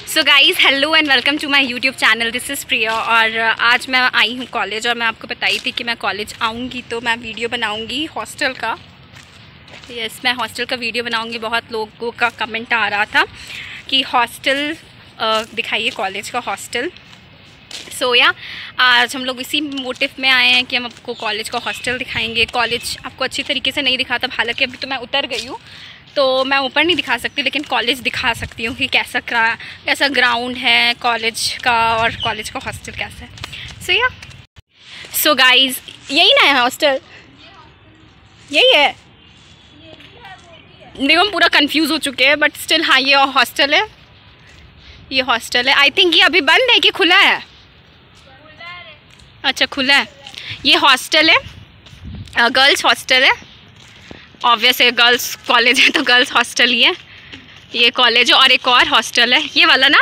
So guys hello and welcome to my YouTube channel. This is Priya. और आज मैं आई हूँ कॉलेज और मैं आपको बताई थी कि मैं कॉलेज आऊँगी तो मैं वीडियो बनाऊँगी हॉस्टल का। यस, मैं हॉस्टल का वीडियो बनाऊँगी। बहुत लोगों का कमेंट आ रहा था कि हॉस्टल दिखाइए, कॉलेज का हॉस्टल। सो या आज हम लोग इसी मोटिव में आए हैं कि हम आपको कॉलेज का हॉस्टल दिखाएंगे। कॉलेज आपको अच्छी तरीके से नहीं दिखाता, हालांकि अभी तो मैं उतर गई हूँ तो मैं ऊपर नहीं दिखा सकती, लेकिन कॉलेज दिखा सकती हूँ कि कैसा ग्राउंड है कॉलेज का और कॉलेज का हॉस्टल कैसा है। सो गाइज़ यही ना है हॉस्टल, यही है। देखो हम पूरा कंफ्यूज हो चुके हैं बट स्टिल हाँ ये हॉस्टल है, ये हॉस्टल है। आई थिंक ये अभी बंद है कि खुला है? अच्छा खुला है। ये हॉस्टल है, गर्ल्स हॉस्टल है। ऑब्वियस है, गर्ल्स कॉलेज है तो गर्ल्स हॉस्टल ही है। ये कॉलेज है और एक और हॉस्टल है, ये वाला ना,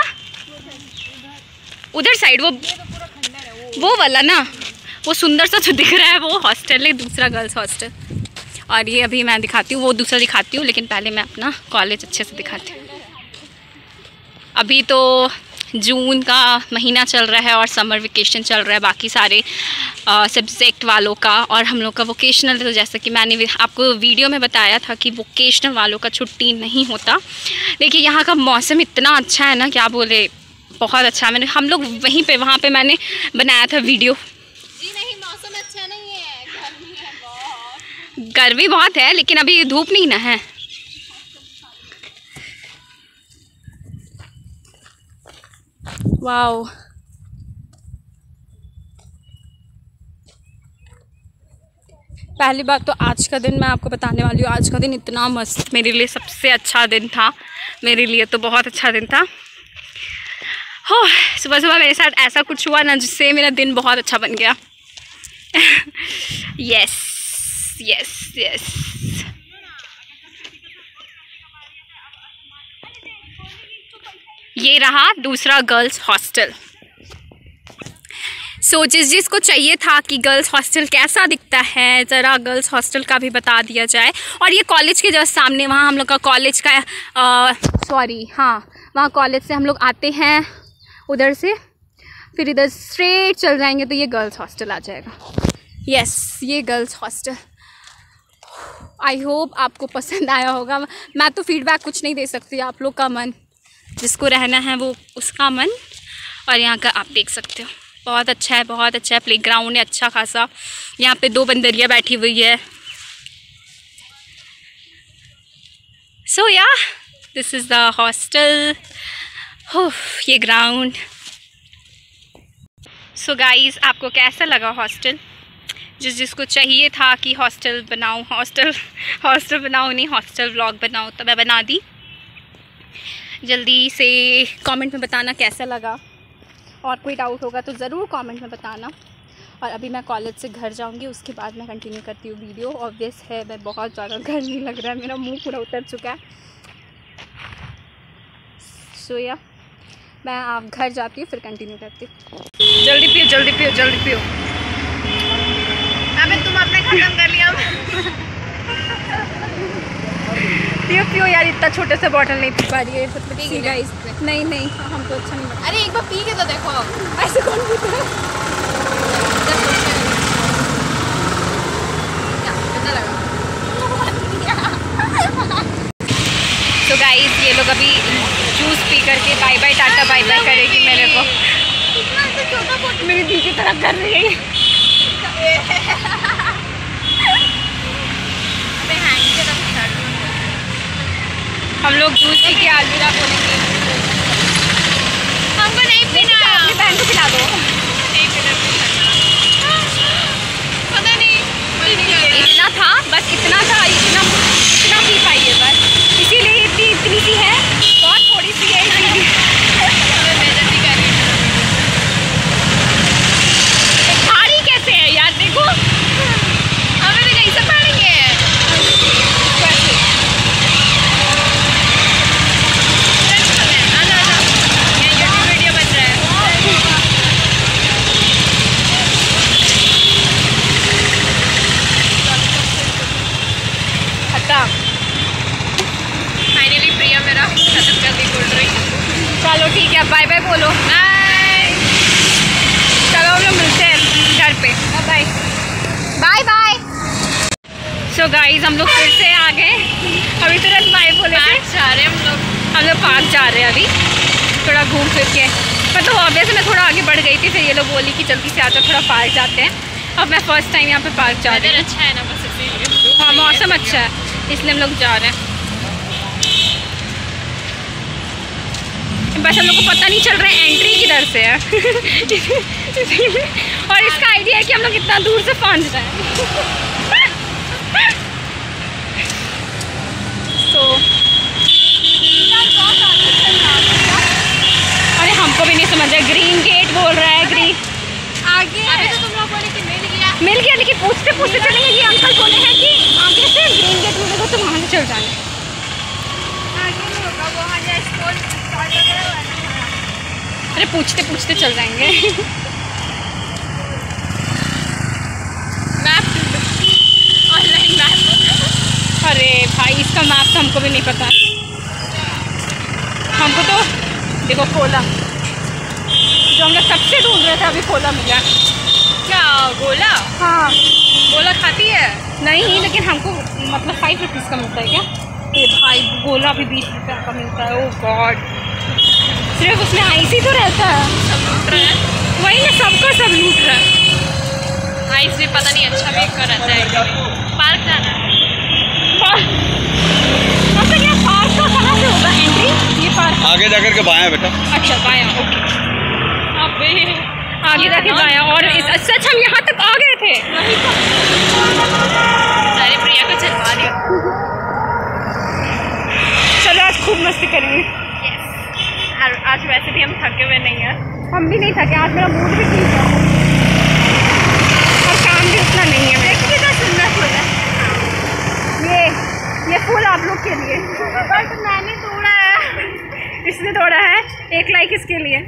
उधर साइड वो वाला ना, वो सुंदर सा जो दिख रहा है वो हॉस्टल है, दूसरा गर्ल्स हॉस्टल। और ये अभी मैं दिखाती हूँ, वो दूसरा दिखाती हूँ, लेकिन पहले मैं अपना कॉलेज अच्छे से दिखाती हूँ। अभी तो जून का महीना चल रहा है और समर वेकेशन चल रहा है बाकी सारे सब्जेक्ट वालों का, और हम लोग का वोकेशनल। तो जैसा कि मैंने आपको वीडियो में बताया था कि वोकेशनल वालों का छुट्टी नहीं होता। देखिए यहाँ का मौसम इतना अच्छा है ना, क्या बोले, बहुत अच्छा। मैंने हम लोग वहाँ पे मैंने बनाया था वीडियो। जी नहीं, मौसम अच्छा नहीं है, गर्मी है बहुत। गर्मी बहुत है लेकिन अभी धूप नहीं ना है। वाओ, पहली बात तो आज का दिन मैं आपको बताने वाली हूँ। आज का दिन इतना मस्त, मेरे लिए सबसे अच्छा दिन था। मेरे लिए तो बहुत अच्छा दिन था। हो सुबह सुबह मेरे साथ ऐसा कुछ हुआ ना जिससे मेरा दिन बहुत अच्छा बन गया। Yes yes yes. ये रहा दूसरा गर्ल्स हॉस्टल। सो जिसको चाहिए था कि गर्ल्स हॉस्टल कैसा दिखता है, ज़रा गर्ल्स हॉस्टल का भी बता दिया जाए। और ये कॉलेज के जस्ट सामने, वहाँ हम लोग का कॉलेज का वहाँ कॉलेज से हम लोग आते हैं उधर से, फिर इधर स्ट्रेट चल जाएंगे तो ये गर्ल्स हॉस्टल आ जाएगा। यस, ये गर्ल्स हॉस्टल। आई होप आपको पसंद आया होगा। मैं तो फीडबैक कुछ नहीं दे सकती, आप लोग का मन, जिसको रहना है वो उसका मन। और यहाँ का आप देख सकते हो, बहुत अच्छा है, बहुत अच्छा है। प्लेग्राउंड है अच्छा खासा। यहाँ पे 2 बंदरियाँ बैठी हुई है। So yeah this is the hostel. ये ग्राउंड। सो गाइज़ आपको कैसा लगा हॉस्टल? जिसको चाहिए था कि हॉस्टल बनाऊँ, हॉस्टल बनाऊँ नहीं, हॉस्टल व्लॉग बनाऊँ, तो मैं बना दी। जल्दी से कमेंट में बताना कैसा लगा, और कोई डाउट होगा तो ज़रूर कमेंट में बताना। और अभी मैं कॉलेज से घर जाऊंगी, उसके बाद मैं कंटिन्यू करती हूँ वीडियो। ऑब्वियस है मैं बहुत ज़्यादा गर्मी लग रहा है, मेरा मुंह पूरा उतर चुका है। सो या मैं आप घर जाती हूँ फिर कंटिन्यू करती हूँ। जल्दी पियो जल्दी पियो जल्दी पियो। अबे तुम अपने खत्म कर लिया। पियो पियो यार, इतना छोटे से बॉटल नहीं पी पा रही है। मतलब गाइस नहीं नहीं, हमको अच्छा नहीं लगता। अरे एक बार पी के तो देखो, ऐसे कौन पीता है? कैसा लगा? तो गाइस ये लोग अभी जूस पी करके bye bye tata bye bye करेगी मेरे को। मेरी दी की तरह कर रही है। हम लोग जूस पी के अलविदा बोलेंगे। हमको नहीं पीना, अपनी बहन को पिला दो। नहीं पीना, पता नहीं इतना था, बस इतना था, इतना पी पाई है बस, इसीलिए इतनी सी है, बहुत थोड़ी सी है इसीलिए। भारी कैसे है यार, देखो हमें भी नहीं सब पड़ेंगे। कैसे ठीक है, बाय बाय बोलो। बाय। चलो हम लोग मिलते हैं घर पे। Bye bye bye. So guys हम लोग फिर से आ गए। अभी तुरंत बाय बोले थे। जा रहे हम लोग पार्क जा रहे हैं अभी, थोड़ा घूम फिर के। मतलब ऑब्वियसली मैं थोड़ा आगे बढ़ गई थी, फिर ये लोग बोली कि जल्दी से आकर थोड़ा पार्क जाते हैं। अब मैं फर्स्ट टाइम यहाँ पे पार्क जा रही हूँ। अच्छा है ना, बस इसीलिए। हाँ मौसम अच्छा है, इसलिए हम लोग जा रहे हैं। बस हम लोग को पता नहीं चल रहा है एंट्री किधर से है। और इसका आइडिया है कि हम लोग इतना दूर से पहुँच रहे हैं। तो अरे हमको भी नहीं समझ रहा, ग्रीन गेट बोल रहा है। ग्रीन आगे अभी तो तुम लोग बोले कि मिल गया, लेकिन पूछते पूछते चलेंगे। ये अंकल बोले हैं कि आगे से ग्रीन गेट मिलेगा तो वहाँ से चल जाएंगे। अरे पूछते पूछते चल जाएंगे। Map, online map. अरे भाई इसका मैप तो हमको भी नहीं पता। हमको तो देखो कोला, जो हम लोग सबसे ढूंढ रहे थे, अभी कोला मिला। क्या गोला? हाँ गोला खाती है? नहीं, लेकिन हमको मतलब 5 रुपीज़ का मिलता है क्या? ये भाई गोला भी 20 रुपये का मिलता है। ओह गॉड, सिर्फ उसमें आइस ही तो रहता है। सब लूट रहे हैं। वही ना, सबको सब लूट रहा है। आइस भी पता नहीं अच्छा भी कर रहता है। पार्क जाना है। मतलब ये पार्क का कहाँ से होगा एंट्री? ये पार्क आगे जाकर के बायां बेटा। अच्छा बायां, ओके। अबे आगे जाके बायां। और इस सच हम यहाँ तक आ गए थे। सारे प्रिया को चलवा दिया। चलो आज खूब मस्ती करेंगे। आज वैसे भी हम थके हुए नहीं हैं। हम भी नहीं थके, आज मेरा मूड भी ठीक है और काम भी उतना नहीं है। मेरे कितना सुंदर फूल है ये फूल आप लोग के लिए, बट मैंने तोड़ा है। इसने तोड़ा है। 1 लाइक इसके लिए।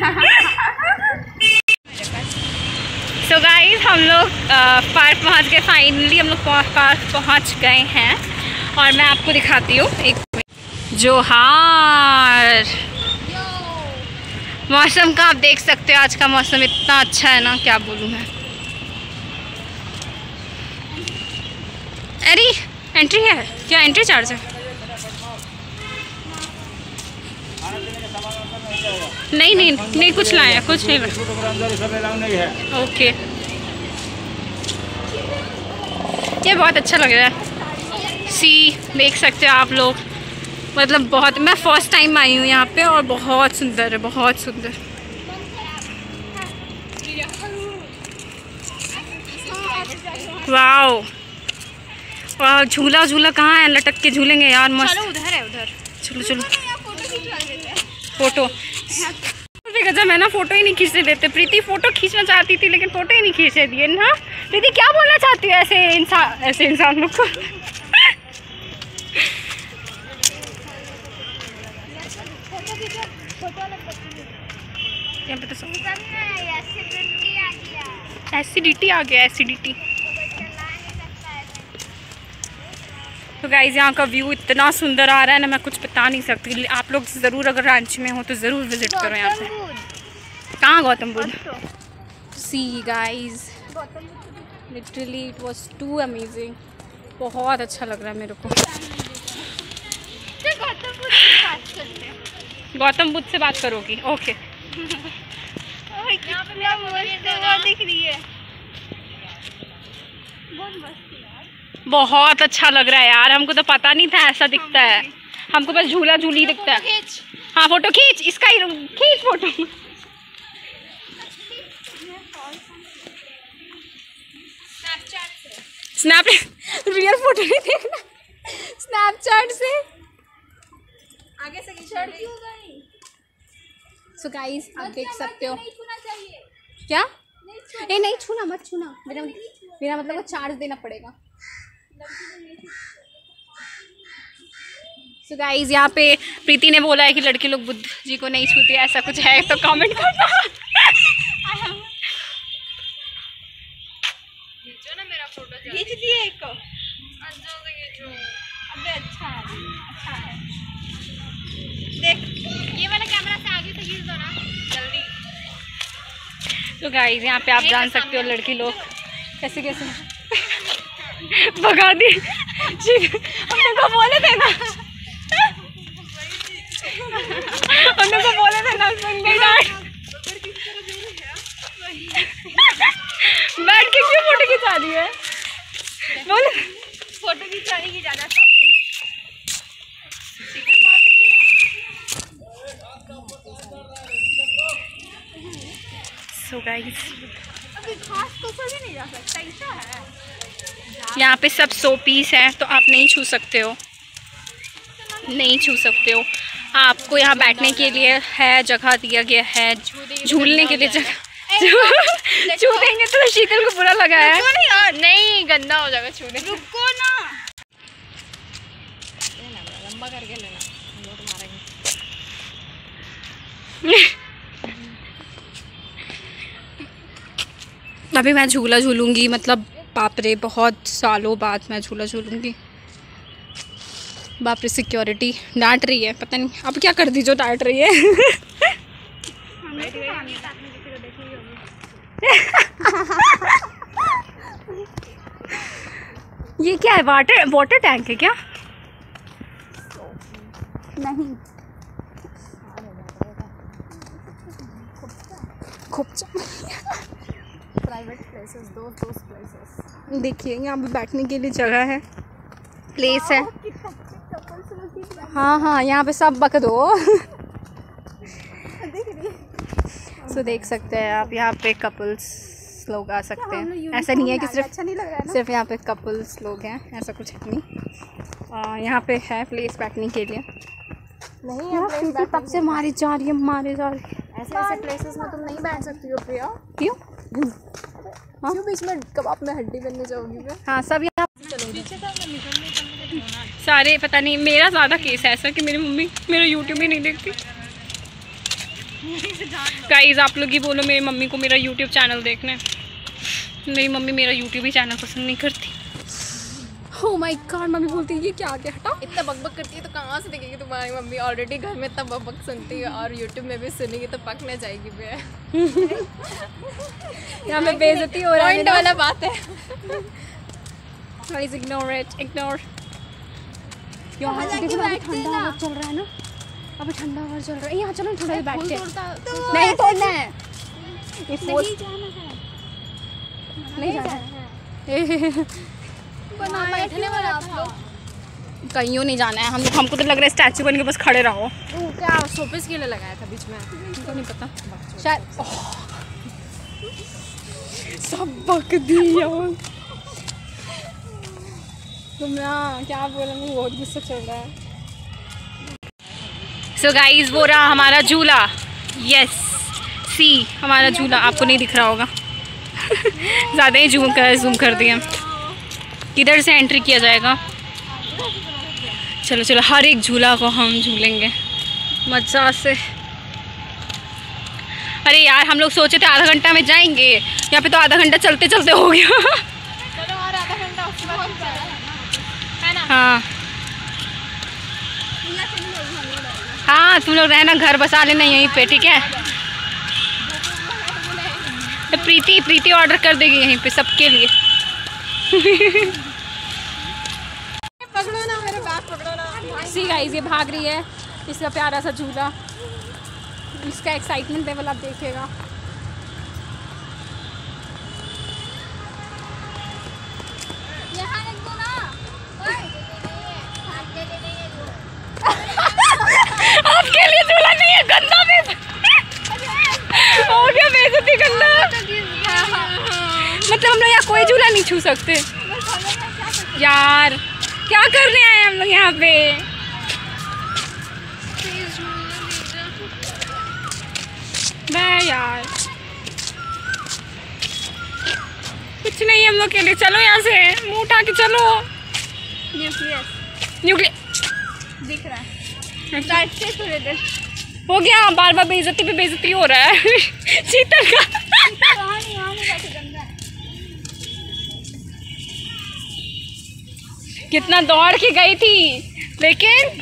सो गाइस हम लोग पार्क पहुंच गए। फाइनली हम लोग पार्क पहुंच गए हैं और मैं आपको दिखाती हूँ। एक जोहार, मौसम का आप देख सकते हो। आज का मौसम इतना अच्छा है ना, क्या बोलूँ मैं। अरे एंट्री है क्या? एंट्री चार्ज है? नहीं नहीं नहीं, कुछ लाया, कुछ नहीं लाया। ओके, ये बहुत अच्छा लग रहा है। सी देख सकते हो आप लोग, मतलब बहुत, मैं फर्स्ट टाइम आई हूँ यहाँ पे और बहुत सुंदर है, बहुत सुंदर। वाओ वाह, झूला झूला कहाँ है? लटक के झूलेंगे यार, मस्त। चलो उधर है, उधर चलो चलो फोटो गजब है ना, फोटो ही नहीं खींचने देते। प्रीति फोटो खींचना चाहती थी लेकिन फोटो ही नहीं खींचने दिए ना। प्रीति क्या बोलना चाहती है ऐसे इंसान लोग को? यहाँ पे तो एसिडिटी आ गया, एसिडिटी। तो गाइस यहाँ का व्यू इतना सुंदर आ रहा है ना, मैं कुछ बता नहीं सकती। आप लोग ज़रूर अगर रांची में हो तो ज़रूर विजिट करो यहाँ पे। कहाँ Gautam Buddha? See guys, literally it was too amazing. बहुत अच्छा लग रहा है मेरे को। गौतम बुद्ध से बात करोगी? ओके। दिख रही है। बहुत अच्छा लग रहा है यार, हमको तो पता नहीं था ऐसा दिखता है। हमको बस झूला झूली दिखता है। हाँ फोटो खींच, इसका ही खींच फोटो। स्नैप रियल फोटो नहीं देखना, स्नैपचैट से आगे से सो गाइस आप देख सकते हो। क्या? नहीं छूना मत, छूना। मेरा मतलब वो चार्ज देना पड़ेगा। सो गाइस यहाँ पे प्रीति ने बोला है कि लड़के लोग बुद्ध जी को नहीं छूते, ऐसा कुछ है तो कमेंट करना। खींचो ना मेरा फोटो, खींच दिए एक को। अबे अच्छा है, अच्छा है। देख ये वाला कैमरा से आगे से तो गाइस यहाँ पे आप जान सकते हो लड़की लोग कैसे कैसे भगा दी। उन को बोले थे ना, उन को बोले थे ना, सुन गई डांट। बैठ के क्यों फोटो खिंचा रही है? बोले फोटो खिंचाने की ज्यादा शौकीन। सो गाइस यहाँ पे सब 100 पीस है तो आप नहीं छू सकते हो, नहीं छू सकते हो। आपको यहाँ बैठने के लिए है जगह दिया गया है, झूलने के लिए जगह। छू देंगे तो शीतल को बुरा लगा है। नहीं गंदा हो जाएगा छूने। रुको ना, लंबा करके लेना, अभी मैं झूला झूलूंगी, मतलब बाप रे बहुत सालों बाद मैं झूला झूलूंगी। बाप रे सिक्योरिटी डांट रही है, पता नहीं अब क्या कर दी जो डांट रही है। ये क्या है? वाटर टैंक है क्या? नहीं, प्राइवेट प्लेसेस, दोस्त प्लेसेस। देखिए यहाँ पे बैठने के लिए जगह है, प्लेस है। हाँ यहाँ पे सब बक दो। तो देख सकते हैं आप, यहाँ पे कपल्स लोग आ सकते हैं। ऐसा नहीं है कि सिर्फ यहाँ पे कपल्स लोग हैं, ऐसा कुछ है नहीं। यहाँ पे है प्लेस बैठने के लिए। नहीं है तब से मारी जा रही है। ऐसे प्लेसेस में तुम नहीं बैठ सकती हो प्रिया। क्यों? क्यों बीच में कबाब में हड्डी बनने जाओगी मैं? हाँ सब यहाँ सारे, पता नहीं मेरा ज़्यादा केस है ऐसा कि मेरी मम्मी मेरा यूट्यूब ही नहीं देखती। गाइस आप लोग ही बोलो मेरी मम्मी को मेरा यूट्यूब चैनल देखना है। मेरी मम्मी मेरा यूट्यूब ही चैनल पसंद नहीं करती। ओह माय गॉड, मम्मी बोलती है ये क्या आ गया, हटाओ। इतना बकबक करती है तो कहाँ से देखेगी तुम्हारी मम्मी? ऑलरेडी घर में इतना बकबक सुनती है और यूट्यूब में भी सुनेगी तो पक न जाएगी मैं। यहाँ पे बेइज्जती हो रहा है, पॉइंट वाला बात है। Guys ignore it, ignore. यहाँ ठंडा हवा चल रहा है ना, अभी ठंडा हवा चल रहा है। यहाँ चलो थोड़ा बैठते हैं। नहीं तोड़ना है, नहीं जाना है। बैठने वाला आप लोग कहीं नहीं जाना है हम लोग। हमको तो लग रहा है स्टैचू बन के बस खड़े रहो। क्या शोपीस के लिए लगाया था बीच में? हमको नहीं पता शायद। सब बक दी यार तुम ना, क्या बोला, मुझे बहुत गुस्सा चल रहा है। सो गाइस वो रहा हमारा झूला। यस सी हमारा झूला, आपको नहीं दिख रहा होगा। ज़्यादा ही जूम कर दिया। किधर से एंट्री किया जाएगा? चलो चलो हर एक झूला को हम झूलेंगे मज़ा से। अरे यार हम लोग सोचे थे आधा घंटा में जाएंगे, यहाँ पे तो आधा घंटा चलते चलते हो गया। चलो और आधा घंटा उसके बाद है ना? हाँ हाँ तुम लोग रहना, घर बसा लेना यहीं पे, ठीक है? तो प्रीति ऑर्डर कर देगी यहीं पे सबके लिए। पकड़ो ना मेरे बैग, पकड़ो ना। सी गाइस ये भाग रही है, इसका प्यारा सा झूला, इसका एक्साइटमेंट लेवल आप देखिएगा। आपके लिए झूला नहीं है, गंदा में हो गया बेइज्जती करना। मतलब हम लोग यहाँ कोई झूला नहीं छू सकते यार, क्या करने आए हम लोग यहाँ पे? मैं यार कुछ नहीं हम लोग के लिए। चलो यहाँ से मुंह उठा के चलो। न्यूक्लियस दिख रहा है, हो गया। बार बार बेइज्जती पे बेइज्जती हो रहा है। शीतल का कितना दौड़ के गई थी, लेकिन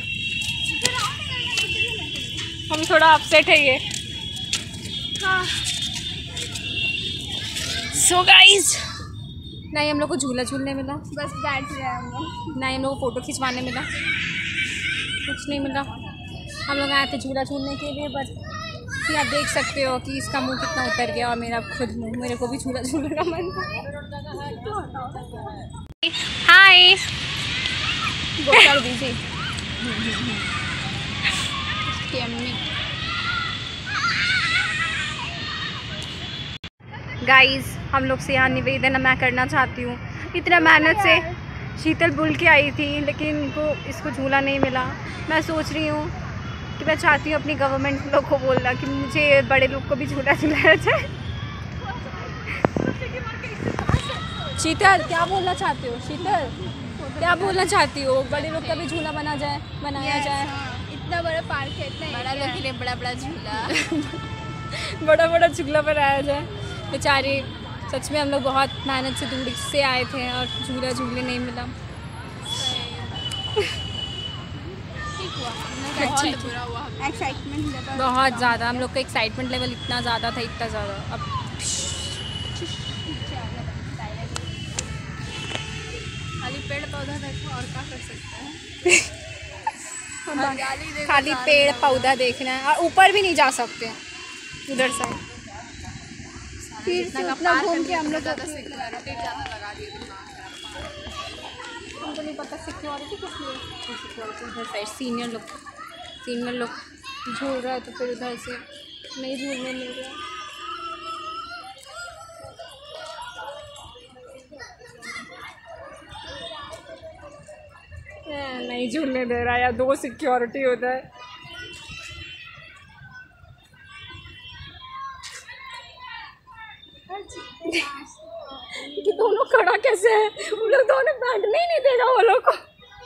हम थोड़ा अपसेट है ये। हाँ सो गाइज नहीं हम लोग को झूला झूलने मिला, बस बैठ रहे हैं हम लोग। नहीं हम लोग को फ़ोटो खिंचवाने मिला, कुछ नहीं मिला। हम लोग आए थे झूला झूलने के लिए, बस कि आप देख सकते हो कि इसका मुंह कितना उतर गया और मेरा खुद मुंह, मेरे को भी झूला झूलने का मन था। हाय बिजी गाइस, हम लोग से यहाँ निवेदन मैं करना चाहती हूँ। इतना मेहनत से शीतल बुल के आई थी लेकिन इसको झूला नहीं मिला। मैं सोच रही हूँ कि मैं चाहती हूँ अपनी गवर्नमेंट लोग को बोलना कि मुझे बड़े लोग को भी झूला झुलाया जाए। शीतल क्या बोलना चाहती हो? शीतल क्या बोलना चाहती हो? बड़े लोग का भी झूला बनाया जाए। इतना बड़ा पार्क है, इतना बड़ा लोग के लिए बड़ा बड़ा झूला बड़ा बड़ा झूला बनाया जाए। बेचारे सच में हम लोग बहुत मेहनत से दूर से आए थे और झूला झूलने नहीं मिला। एक्साइटमेंट बहुत ज़्यादा, हम लोग का एक्साइटमेंट लेवल इतना ज़्यादा था, इतना ज़्यादा। अब खाली पेड़ पौधा देखो और क्या कर सकते हैं। खाली पेड़ पौधा देखना है और ऊपर भी नहीं जा सकते उधर से। फिर से अपना घूम के हम लोग हमको नहीं पता सिक्योरिटी किस लिए। सिक्योरिटी उधर साइड सीनियर लोग झूल रहा है तो फिर उधर से नहीं झूलने मिल रहा। नहीं झूलने दे रहा या 2 सिक्योरिटी होता है। कि दोनों खड़ा कैसे है? उन लोग दोनों बैठने ही नहीं देगा वो लोग को।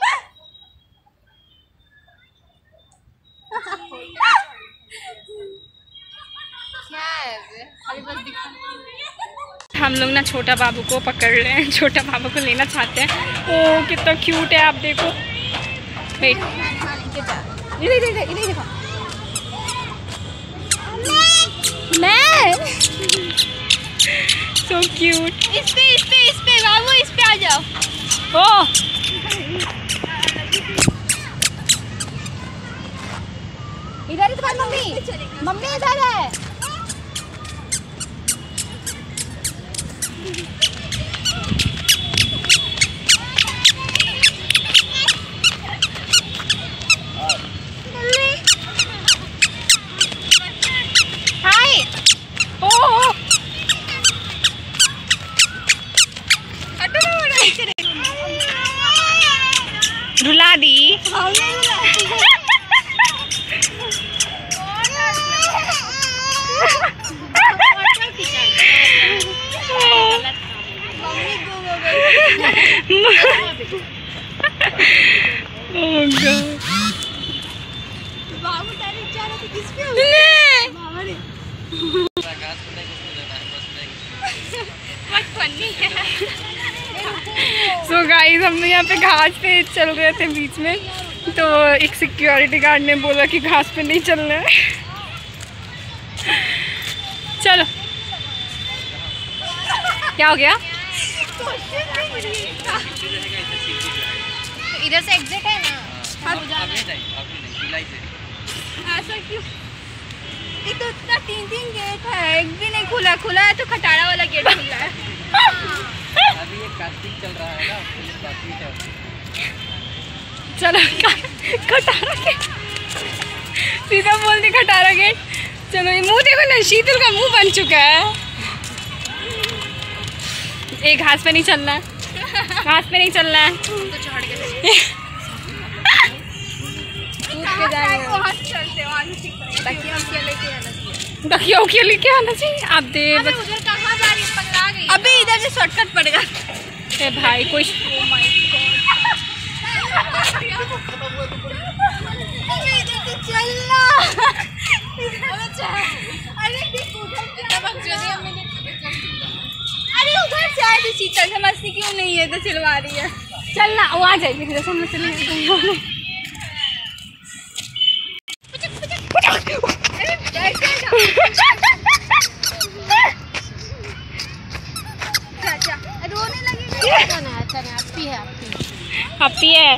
क्या है खाली बस हम लोग ना छोटा बाबू को पकड़ रहे हैं, छोटा बाबू को लेना चाहते हैं। ओ कितना क्यूट है, आप देखो। वेट इधर देखो। मैं सो क्यूट। इस पे बाबू, इस पे आ जाओ। ओ इधर ही तुम्हारी मम्मी इधर है। हाय ओ रुला दी। सो गाइस, हम यहाँ पे घास पे चल रहे थे बीच में, तो एक सिक्योरिटी गार्ड ने बोला कि घास पे नहीं चलना है। चलो क्या हो गया? इधर से एग्जिट है ना। ऐसा क्यों? ये तो इतना 3 गेट है, एक भी नहीं खुला है तो खटारा वाला गेट खुला है। अभी ये कार्तिक चल रहा है ना, कार्तिक है। चलो खटारा गेट, सीधा बोल दी खटारा गेट। चलो ये मुंह देखो ना, शीतल का मुंह बन चुका है। एक घास पे नहीं चलना है, घास पे नहीं चलना है। तो चढ़ के तकिया लेके आना चाहिए। आप दे उधर कहाँ जा रही है? पगला गई। अभी इधर से शॉर्टकट पड़ेगा। भाई कोई चलना। अरे उधर से आ रही शीतल, समझती क्यों नहीं है? तो चिलवा रही है। चलना, वो आ जाएगी फिर समझ चलेगी। अपी है,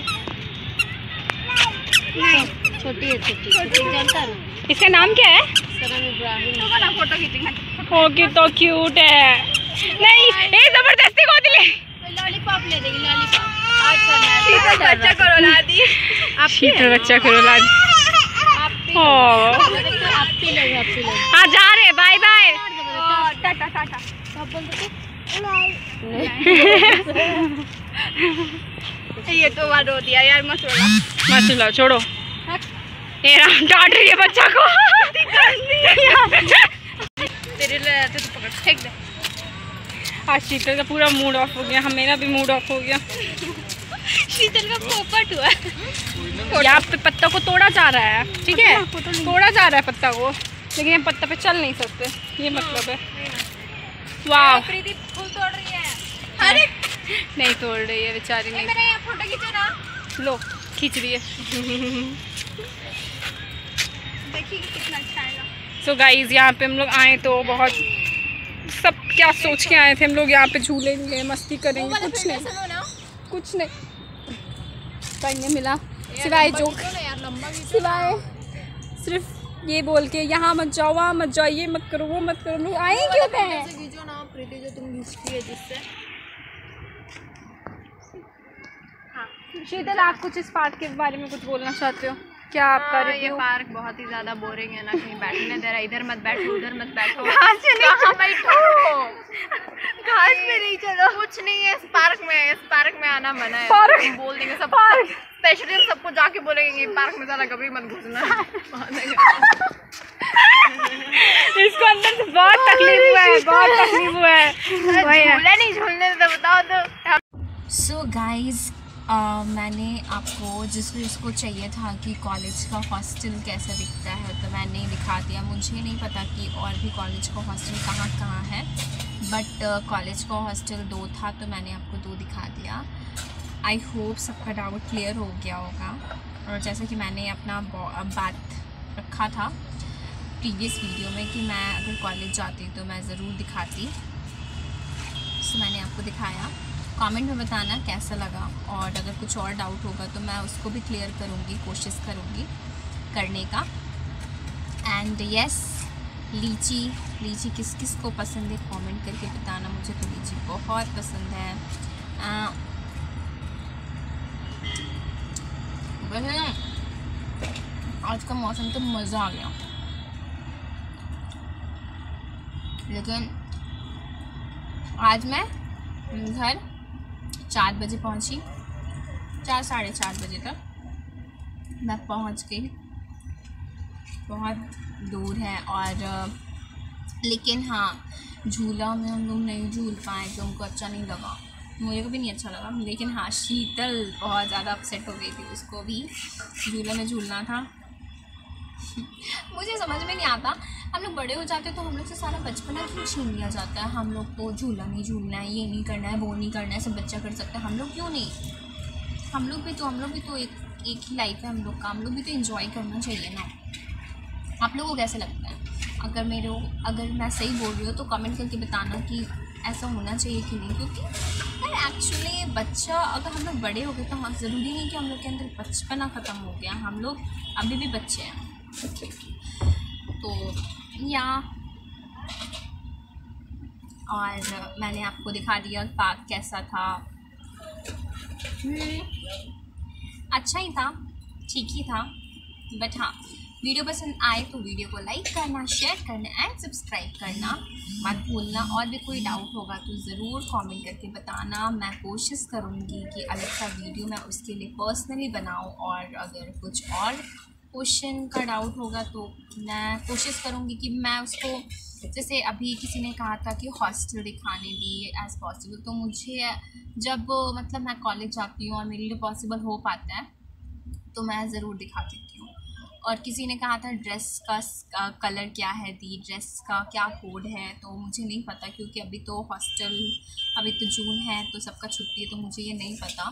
छोटी है, छोटी जानता है। इसका नाम क्या है? सलाम इब्राहिम। तो ना फोटो खींचेंगे। ओके तो क्यूट है। नहीं ये जबरदस्ती को दिले। लॉलीपॉप ले देगी, लॉलीपॉप। अच्छा शीतल बच्चा को रुला दी। शीतल बच्चा को रुला दी। हाँ जा रहे, बाय बाय। टाटा टाटा। ये तो बात रो दिया यार, मत रोला। मत रुलाओ, छोड़ो। ये राम डांट रही है बच्चा को। तेरे लिए तो पकड़ फेंक दे। आज शीतल का पूरा मूड ऑफ हो गया, हम मेरा भी मूड ऑफ हो गया। शीतल का पोपट हुआ। यहाँ पे पत्ता को तोड़ा जा रहा है, ठीक है, तोड़ा जा रहा है पत्ता को, लेकिन हम पत्ता पे चल नहीं सकते, ये मतलब है। वाह प्रीति फूल तोड़ रही है। अरे नहीं तोड़ रही है बेचारी, नहीं। मेरा यहाँ फोटो खींचो ना। लो खींच रही है। देखिए कितना अच्छा है। सो गाइज यहाँ पे हम लोग आए तो बहुत सब क्या सोच के आए थे हम लोग, यहाँ पे झूलेंगे, मस्ती करेंगे, कुछ नहीं करने मिला सिवाय जोक, सिवाय सिर्फ ये बोल के यहाँ मत जाओ, वहाँ मत जाओ, ये मत करो, वो मत करो। लोग आए क्यों हैं? प्रीति जो तुम घिसती है जिससे। शीतल आप कुछ इस पार्क के बारे में कुछ बोलना चाहते हो क्या? आपका ये रिव्यू? पार्क बहुत ही ज्यादा बोरिंग है ना, कहीं बैठने दे रहा, इधर मत बैठो, उधर मत बैठो, कहाँ बैठो, घास पे नहीं चलो, कुछ नहीं है इस पार्क में आना मना है। हम बोल देंगे सब, स्पेशली हम सबको जाके बोलेंगे पार्क में ज़्यादा कभी मत घुसना। इसको अंदर से बहुत तकलीफ हुआ है, बहुत तकलीफ हुआ है। झूला नहीं झूलने तो बताओ तो। सो गाइज मैंने आपको जिसको चाहिए था कि कॉलेज का हॉस्टल कैसा दिखता है तो मैंने दिखा दिया। मुझे नहीं पता कि और भी कॉलेज का हॉस्टल कहाँ कहाँ है, बट कॉलेज का हॉस्टल 2 था तो मैंने आपको 2 दिखा दिया। आई होप सबका डाउट क्लियर हो गया होगा। और जैसा कि मैंने अपना बात रखा था प्रीवियस वीडियो में कि मैं अगर कॉलेज जाती तो मैं ज़रूर दिखाती, सो मैंने आपको दिखाया। कमेंट में बताना कैसा लगा, और अगर कुछ और डाउट होगा तो मैं उसको भी क्लियर करूँगी, कोशिश करूँगी करने का। एंड यस, लीची किस किस को पसंद है कमेंट करके बताना। मुझे तो लीची बहुत पसंद है। वैसे आज का मौसम तो मज़ा आ गया, लेकिन आज मैं घर 4 बजे पहुंची, 4 साढ़े 4 बजे तक मैं पहुंच गई। बहुत दूर है, और लेकिन हाँ झूला में हम लोग नहीं झूल पाए तो हमको अच्छा नहीं लगा, मुझे को भी नहीं अच्छा लगा। लेकिन हाँ शीतल बहुत ज़्यादा अपसेट हो गई थी, उसको भी झूले में झूलना था। मुझे समझ में नहीं आता, हम लोग बड़े हो जाते तो हम लोग से सारा बचपना क्यों छीन लिया जाता है। हम लोग तो झूला नहीं झूलना है, ये नहीं करना है, वो नहीं करना है, सब बच्चा कर सकता है, हम लोग क्यों नहीं? हम लोग भी तो एक ही लाइफ है हम लोग का, हम लोग भी तो एंजॉय करना चाहिए ना। आप लोगों को कैसे लगता है? अगर मैं सही बोल रही हूँ तो कमेंट करके बताना कि ऐसा होना चाहिए कि नहीं, क्योंकि यार एक्चुअली बच्चा अगर हम लोग बड़े हो गए तो हम ज़रूरी नहीं कि हम लोग के अंदर बचपना ख़त्म हो गया, हम लोग अभी भी बच्चे हैं। तो या और मैंने आपको दिखा दिया पार्क कैसा था। अच्छा ही था, ठीक ही था, बट हाँ वीडियो पसंद आए तो वीडियो को लाइक करना, शेयर करना एंड सब्सक्राइब करना मत भूलना। और भी कोई डाउट होगा तो ज़रूर कमेंट करके बताना। मैं कोशिश करूँगी कि अलग सा वीडियो मैं उसके लिए पर्सनली बनाऊँ, और अगर कुछ और क्वेश्चन का डाउट होगा तो मैं कोशिश करूँगी कि मैं उसको, जैसे अभी किसी ने कहा था कि हॉस्टल दिखाने दी एज़ पॉसिबल, तो मुझे जब मतलब मैं कॉलेज जाती हूँ और मेरे लिए पॉसिबल हो पाता है तो मैं ज़रूर दिखा देती हूँ। और किसी ने कहा था ड्रेस का कलर क्या है, ड्रेस का क्या कोड है, तो मुझे नहीं पता क्योंकि अभी तो हॉस्टल, अभी तो जून है तो सबका छुट्टी है, तो मुझे ये नहीं पता।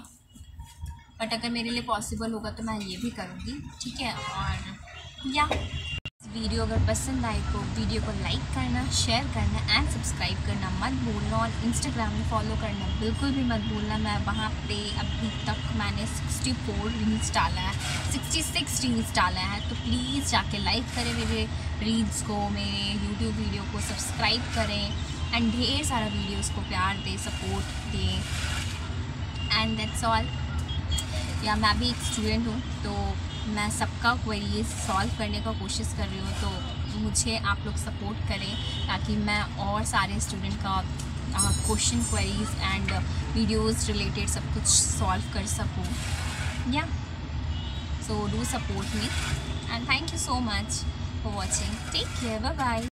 बट अगर मेरे लिए पॉसिबल होगा तो मैं ये भी करूँगी, ठीक है। और या वीडियो अगर पसंद आए तो वीडियो को लाइक करना, शेयर करना एंड सब्सक्राइब करना मत भूलना, और इंस्टाग्राम में फॉलो करना बिल्कुल भी मत भूलना। मैं वहाँ पे अभी तक मैंने 64 रील्स डाला है, 66 रील्स डाला है, तो प्लीज़ जाके लाइक करें मेरे रील्स को, मेरे यूट्यूब वीडियो को सब्सक्राइब करें एंड ढेर सारा वीडियोस को प्यार दें, सपोर्ट दें एंड दैट्स ऑल। या मैं भी एक स्टूडेंट हूँ, तो मैं सबका क्वेरीज सॉल्व करने का कोशिश कर रही हूँ, तो मुझे आप लोग सपोर्ट करें ताकि मैं और सारे स्टूडेंट का question, queries and videos related सब कुछ सॉल्व कर सकूँ। Yeah so do support me and thank you so much for watching. Take care, bye bye.